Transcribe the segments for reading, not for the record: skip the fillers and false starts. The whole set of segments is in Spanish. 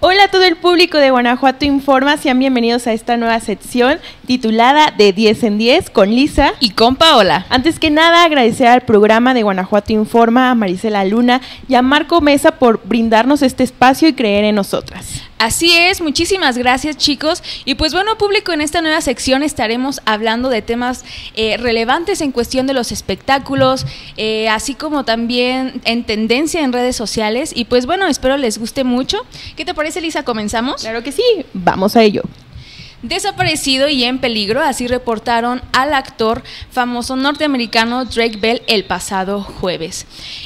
Hola a todo el público de Guanajuato Informa, sean bienvenidos a esta nueva sección titulada de 10 en 10 con Lisa y con Paola. Antes que nada, agradecer al programa de Guanajuato Informa, a Marisela Luna y a Marco Mesa por brindarnos este espacio y creer en nosotras. Así es, muchísimas gracias chicos. Y pues bueno, público, en esta nueva sección estaremos hablando de temas relevantes en cuestión de los espectáculos, así como también en tendencia en redes sociales. Y pues bueno, espero les guste mucho. ¿Qué te parece, Lisa? ¿Comenzamos? Claro que sí, vamos a ello. Desaparecido y en peligro, así reportaron al actor famoso norteamericano Drake Bell el pasado jueves,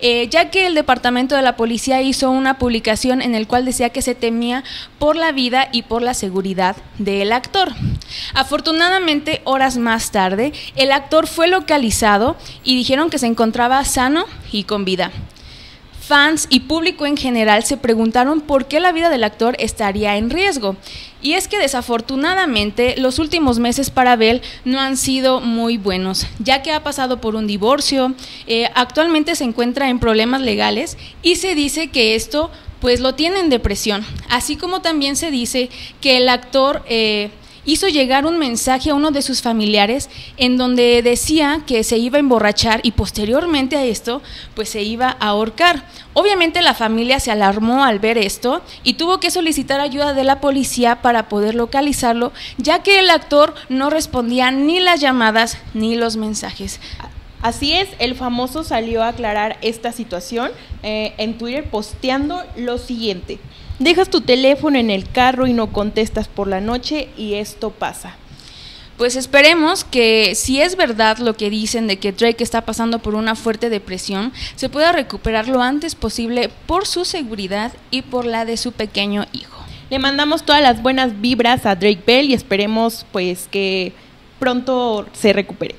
ya que el departamento de la policía hizo una publicación en el cual decía que se temía por la vida y por la seguridad del actor. Afortunadamente, horas más tarde, el actor fue localizado y dijeron que se encontraba sano y con vida. Fans y público en general se preguntaron por qué la vida del actor estaría en riesgo. Y es que desafortunadamente los últimos meses para Bell no han sido muy buenos, ya que ha pasado por un divorcio, actualmente se encuentra en problemas legales y se dice que esto pues lo tiene en depresión, así como también se dice que el actor hizo llegar un mensaje a uno de sus familiares en donde decía que se iba a emborrachar y posteriormente a esto pues se iba a ahorcar. Obviamente la familia se alarmó al ver esto y tuvo que solicitar ayuda de la policía para poder localizarlo, ya que el actor no respondía ni las llamadas ni los mensajes. Así es, el famoso salió a aclarar esta situación en Twitter posteando lo siguiente: dejas tu teléfono en el carro y no contestas por la noche y esto pasa. Pues esperemos que si es verdad lo que dicen de que Drake está pasando por una fuerte depresión, se pueda recuperar lo antes posible por su seguridad y por la de su pequeño hijo. Le mandamos todas las buenas vibras a Drake Bell y esperemos pues que pronto se recupere.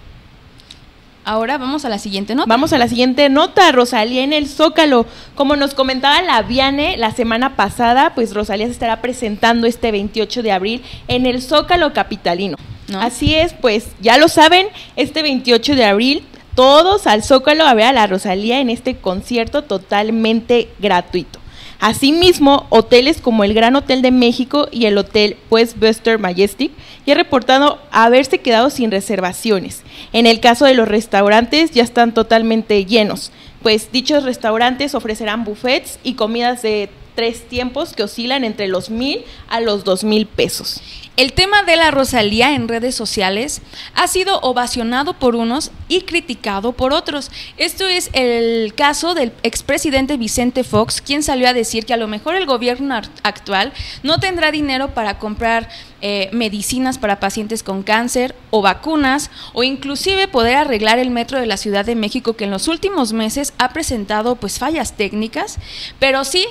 Ahora vamos a la siguiente nota. Vamos a la siguiente nota. Rosalía en el Zócalo. Como nos comentaba la Viane la semana pasada, pues Rosalía se estará presentando este 28 de abril en el Zócalo capitalino. ¿No? Así es, pues ya lo saben, este 28 de abril todos al Zócalo a ver a la Rosalía en este concierto totalmente gratuito. Asimismo, hoteles como el Gran Hotel de México y el Hotel Westbuster Majestic ya han reportado haberse quedado sin reservaciones. En el caso de los restaurantes ya están totalmente llenos, pues dichos restaurantes ofrecerán buffets y comidas de 3 tiempos que oscilan entre los 1,000 a los 2,000 pesos. El tema de la Rosalía en redes sociales ha sido ovacionado por unos y criticado por otros. Esto es el caso del expresidente Vicente Fox, quien salió a decir que a lo mejor el gobierno actual no tendrá dinero para comprar medicinas para pacientes con cáncer o vacunas, o inclusive poder arreglar el metro de la Ciudad de México, que en los últimos meses ha presentado pues fallas técnicas, pero sí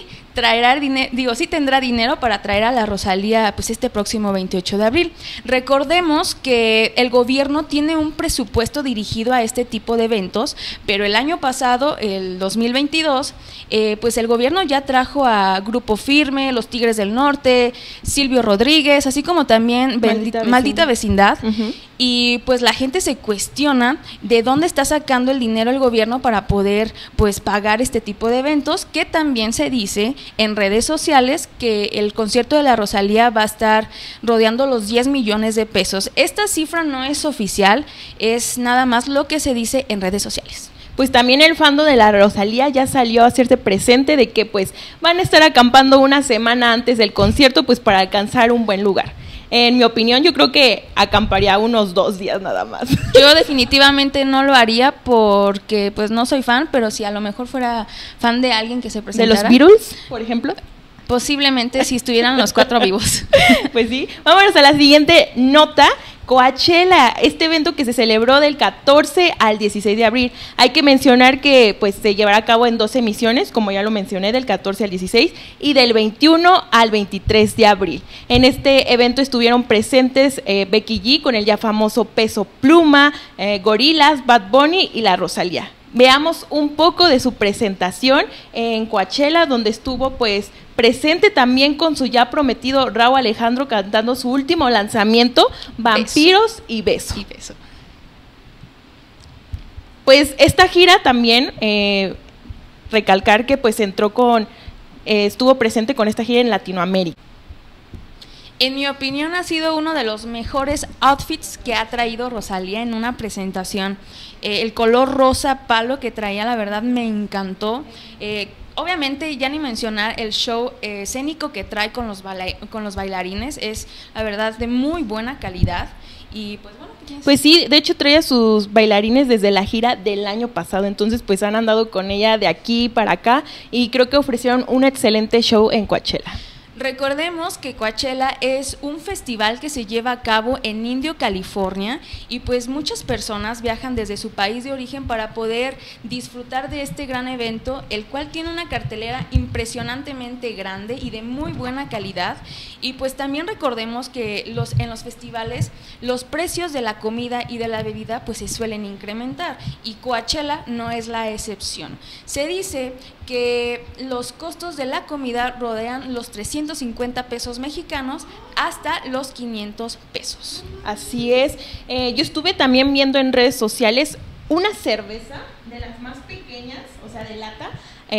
tendrá dinero para traer a la Rosalía pues este próximo 28 de abril. Recordemos que el gobierno tiene un presupuesto dirigido a este tipo de eventos, pero el año pasado, el 2022, pues el gobierno ya trajo a Grupo Firme, Los Tigres del Norte, Silvio Rodríguez, así como también Maldita Vecindad. Y pues la gente se cuestiona de dónde está sacando el dinero el gobierno para poder pues pagar este tipo de eventos, que también se dice en redes sociales que el concierto de la Rosalía va a estar rodeando los 10 millones de pesos. Esta cifra no es oficial, es nada más lo que se dice en redes sociales. Pues también el fandom de la Rosalía ya salió a hacerse presente de que pues van a estar acampando una semana antes del concierto pues para alcanzar un buen lugar. En mi opinión, yo creo que acamparía unos 2 días nada más. Yo definitivamente no lo haría porque pues no soy fan, pero si a lo mejor fuera fan de alguien que se presentara. ¿De los Beatles, por ejemplo? Posiblemente, si estuvieran los 4 vivos. Pues sí. Vámonos a la siguiente nota. Coachella, este evento que se celebró del 14 al 16 de abril. Hay que mencionar que pues se llevará a cabo en 2 emisiones, como ya lo mencioné, del 14 al 16 y del 21 al 23 de abril. En este evento estuvieron presentes Becky G con el ya famoso Peso Pluma, Gorillaz, Bad Bunny y la Rosalía. Veamos un poco de su presentación en Coachella, donde estuvo pues presente también con su ya prometido Rauw Alejandro cantando su último lanzamiento, Vampiros y Beso. Pues esta gira también, recalcar que pues entró con estuvo presente con esta gira en Latinoamérica. En mi opinión ha sido uno de los mejores outfits que ha traído Rosalía en una presentación. El color rosa palo que traía, la verdad me encantó. Obviamente ya ni mencionar el show escénico que trae con los bailarines, es la verdad de muy buena calidad. Y pues bueno, pues sí, de hecho trae a sus bailarines desde la gira del año pasado, entonces pues han andado con ella de aquí para acá y creo que ofrecieron un excelente show en Coachella. Recordemos que Coachella es un festival que se lleva a cabo en Indio, California, y pues muchas personas viajan desde su país de origen para poder disfrutar de este gran evento, el cual tiene una cartelera impresionantemente grande y de muy buena calidad. Y pues también recordemos que en los festivales los precios de la comida y de la bebida pues se suelen incrementar, y Coachella no es la excepción. Se dice que los costos de la comida rodean los 350 pesos mexicanos hasta los 500 pesos. Así es. Yo estuve también viendo en redes sociales una cerveza de las más pequeñas, o sea, de lata,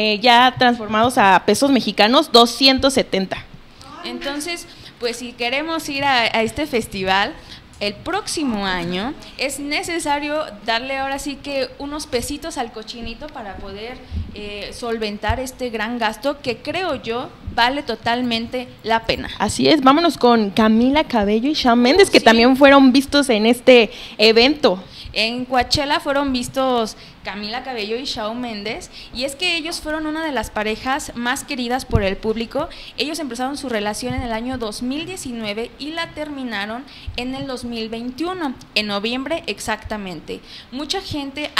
ya transformados a pesos mexicanos, 270. Entonces, pues si queremos ir a este festival el próximo año, es necesario darle ahora sí que unos pesitos al cochinito para poder solventar este gran gasto que creo yo vale totalmente la pena. Así es, vámonos con Camila Cabello y Shawn Mendes, que sí, también fueron vistos en este evento. En Coachella fueron vistos Camila Cabello y Shawn Mendes, y es que ellos fueron una de las parejas más queridas por el público. Ellos empezaron su relación en el año 2019 y la terminaron en el 2021, en noviembre exactamente. Mucha gente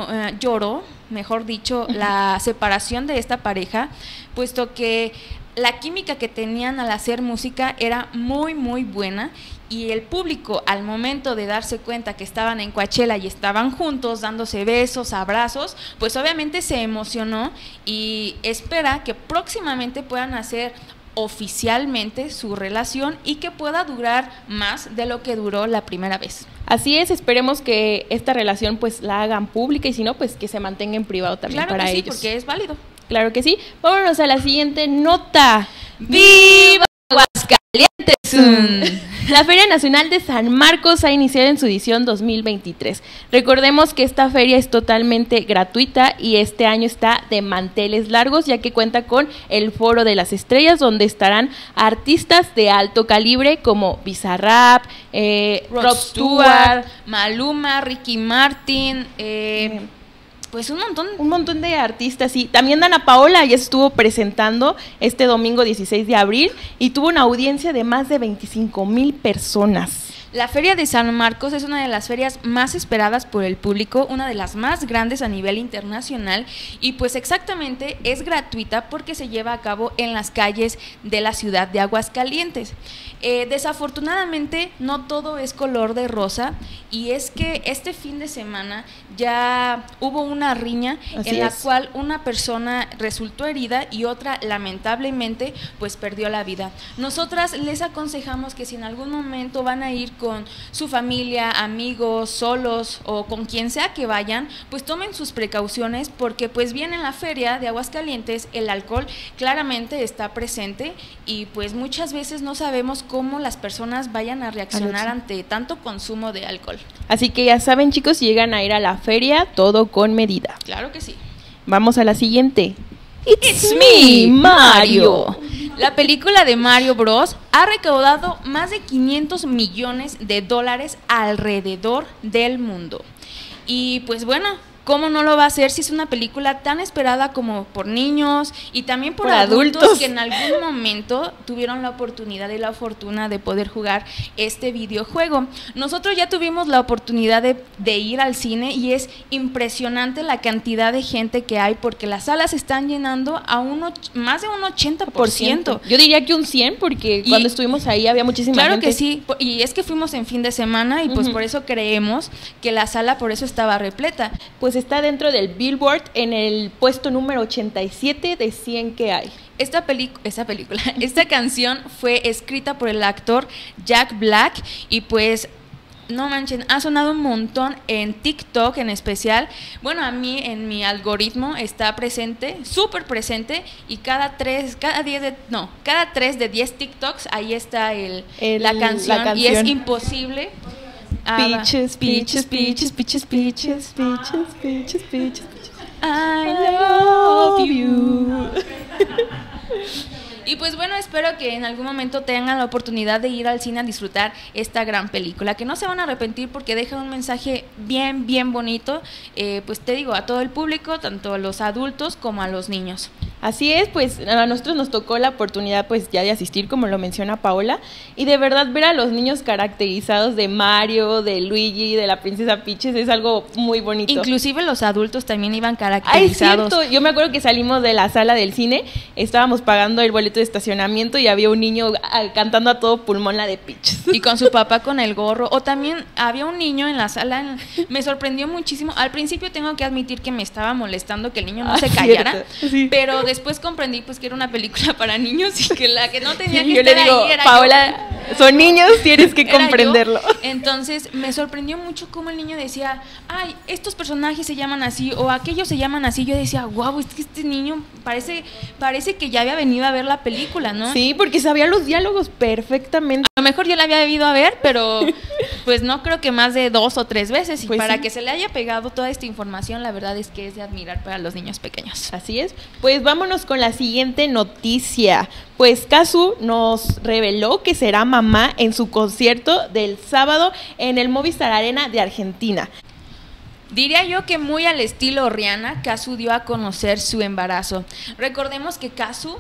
lloró, mejor dicho, la separación de esta pareja, puesto que la química que tenían al hacer música era muy muy buena, y el público al momento de darse cuenta que estaban en Coachella y estaban juntos dándose besos, abrazos, pues obviamente se emocionó y espera que próximamente puedan hacer oficialmente su relación y que pueda durar más de lo que duró la primera vez. Así es, esperemos que esta relación pues la hagan pública, y si no, pues que se mantenga en privado también, claro para que sí, ellos. Porque es válido. Claro que sí. Vámonos a la siguiente nota. ¡Viva Aguascalientes! La Feria Nacional de San Marcos ha iniciado en su edición 2023. Recordemos que esta feria es totalmente gratuita y este año está de manteles largos, ya que cuenta con el Foro de las Estrellas, donde estarán artistas de alto calibre como Bizarrap, Rod Stewart, Maluma, Ricky Martin, pues un montón de artistas, sí. También Dana Paola ya estuvo presentando este domingo 16 de abril y tuvo una audiencia de más de 25,000 personas. La Feria de San Marcos es una de las ferias más esperadas por el público, una de las más grandes a nivel internacional, y pues exactamente es gratuita porque se lleva a cabo en las calles de la ciudad de Aguascalientes. Desafortunadamente no todo es color de rosa, y es que este fin de semana ya hubo una riña en la cual una persona resultó herida y otra lamentablemente pues perdió la vida. Nosotras les aconsejamos que si en algún momento van a ir con su familia, amigos, solos o con quien sea que vayan, pues tomen sus precauciones, porque pues bien en la feria de Aguascalientes el alcohol claramente está presente, y pues muchas veces no sabemos cómo las personas vayan a reaccionar ante tanto consumo de alcohol. Así que ya saben, chicos, si llegan a ir a la feria, todo con medida. Claro que sí. Vamos a la siguiente. It's me, Mario. La película de Mario Bros. Ha recaudado más de 500 millones de dólares alrededor del mundo. Y pues bueno, ¿cómo no lo va a hacer si es una película tan esperada como por niños y también por adultos que en algún momento tuvieron la oportunidad y la fortuna de poder jugar este videojuego? Nosotros ya tuvimos la oportunidad de ir al cine y es impresionante la cantidad de gente que hay, porque las salas se están llenando a más de un 80%. Yo diría que un 100%, porque cuando estuvimos ahí había muchísima gente. Claro que sí, y es que fuimos en fin de semana y pues por eso creemos que la sala por eso estaba repleta. Pues está dentro del Billboard en el puesto número 87 de 100 que hay. Esta canción fue escrita por el actor Jack Black, y pues No manchen, ha sonado un montón en TikTok en especial. Bueno, a mí en mi algoritmo está presente, súper presente, y cada 3 de 10 TikToks ahí está la canción, y es imposible. Peaches, peaches, peaches, peaches, peaches, peaches, peaches, peaches, I love you. Y pues bueno, espero que en algún momento tengan la oportunidad de ir al cine a disfrutar esta gran película, que no se van a arrepentir porque deja un mensaje bien, bien bonito, pues te digo, a todo el público, tanto a los adultos como a los niños. Así es, pues a nosotros nos tocó la oportunidad pues ya de asistir, como lo menciona Paola, y de verdad ver a los niños caracterizados de Mario, de Luigi, de la princesa Peaches es algo muy bonito. Inclusive los adultos también iban caracterizados. Es cierto, yo me acuerdo que salimos de la sala del cine, estábamos pagando el boleto de estacionamiento y había un niño cantando a todo pulmón la de Peaches. Y con su papá con el gorro, o también había un niño en la sala, me sorprendió muchísimo. Al principio tengo que admitir que me estaba molestando que el niño no se callara, sí. Pero después comprendí pues que era una película para niños y que la que no tenía que estar ahí era Paola, son niños, tienes que comprenderlo. Entonces me sorprendió mucho cómo el niño decía, ay, estos personajes se llaman así o aquellos se llaman así. Yo decía, guau, es que este niño parece que ya había venido a ver la película, ¿no? Sí, porque sabía los diálogos perfectamente. A lo mejor yo la había ido a ver, pero pues no creo que más de 2 o 3 veces. Y pues para sí, que se le haya pegado toda esta información, la verdad es que es de admirar para los niños pequeños. Así es. Pues vámonos con la siguiente noticia. Pues Cazzu nos reveló que será mamá en su concierto del sábado en el Movistar Arena de Argentina. Diría yo que muy al estilo Rihanna, Cazzu dio a conocer su embarazo. Recordemos que Cazzu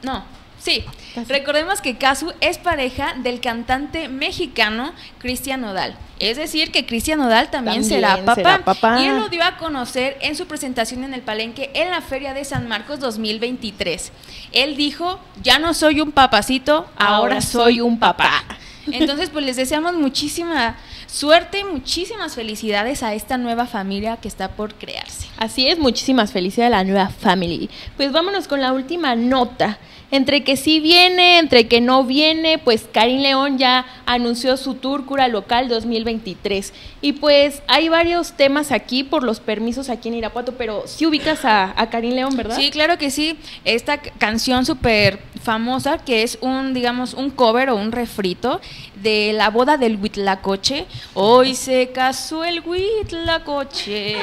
es pareja del cantante mexicano Cristian Nodal. Es decir, que Cristian Nodal también será papá. Y él lo dio a conocer en su presentación en el Palenque en la Feria de San Marcos 2023. Él dijo, ya no soy un papacito, ahora soy un papá. Entonces, pues les deseamos muchísima suerte y muchísimas felicidades a esta nueva familia que está por crearse. Así es, muchísimas felicidades a la nueva family. Pues vámonos con la última nota. Entre que sí viene, entre que no viene, pues Karim León ya anunció su tour Cura Local 2023. Y pues hay varios temas aquí por los permisos aquí en Irapuato, pero sí ubicas a Karim León, ¿verdad? Sí, claro que sí. Esta canción súper famosa que es digamos, un cover o un refrito de La boda del Huitlacoche. Hoy se casó el Huitlacoche.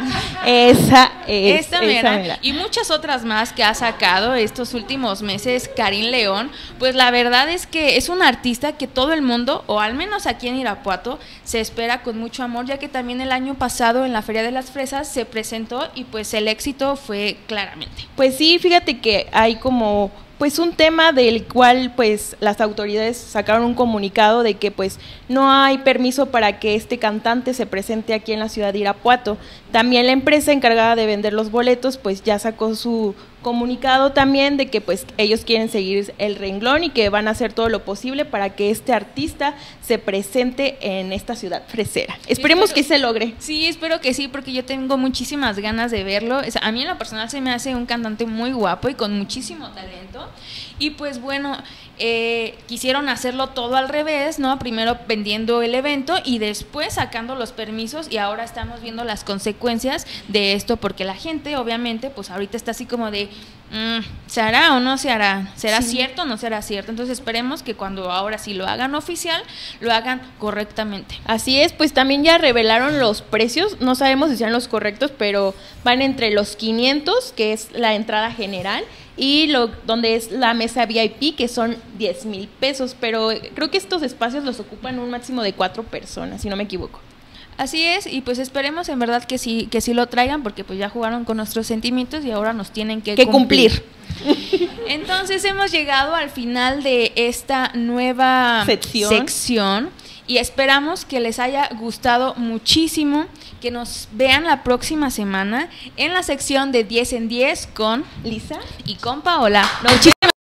Esta mera. Y muchas otras más que ha sacado estos últimos meses Karim León. Pues la verdad es que es un artista que todo el mundo, o al menos aquí en Irapuato, se espera con mucho amor, ya que también el año pasado en la Feria de las Fresas se presentó y pues el éxito fue claramente. Pues sí, fíjate que hay como pues un tema del cual pues las autoridades sacaron un comunicado de que pues no hay permiso para que este cantante se presente aquí en la ciudad de Irapuato. También la empresa encargada de vender los boletos pues ya sacó su comunicado también de que pues ellos quieren seguir el renglón y que van a hacer todo lo posible para que este artista se presente en esta ciudad fresera. Esperemos que se logre. Sí, espero que sí, porque yo tengo muchísimas ganas de verlo. A mí en lo personal se me hace un cantante muy guapo y con muchísimo talento. Y pues bueno, quisieron hacerlo todo al revés, ¿no? Primero vendiendo el evento y después sacando los permisos, y ahora estamos viendo las consecuencias de esto, porque la gente obviamente pues ahorita está así como de ¿se hará o no se hará? ¿Será cierto o no será cierto? Entonces esperemos que cuando ahora sí lo hagan oficial, lo hagan correctamente. Así es, pues también ya revelaron los precios, no sabemos si sean los correctos, pero van entre los 500, que es la entrada general, y donde es la mesa VIP, que son 10,000 pesos, pero creo que estos espacios los ocupan un máximo de 4 personas, si no me equivoco. Así es, y pues esperemos en verdad que sí lo traigan, porque pues ya jugaron con nuestros sentimientos y ahora nos tienen que cumplir. Entonces hemos llegado al final de esta nueva sección y esperamos que les haya gustado muchísimo, que nos vean la próxima semana en la sección de 10 en 10 con Lisa y con Paola. Muchísimas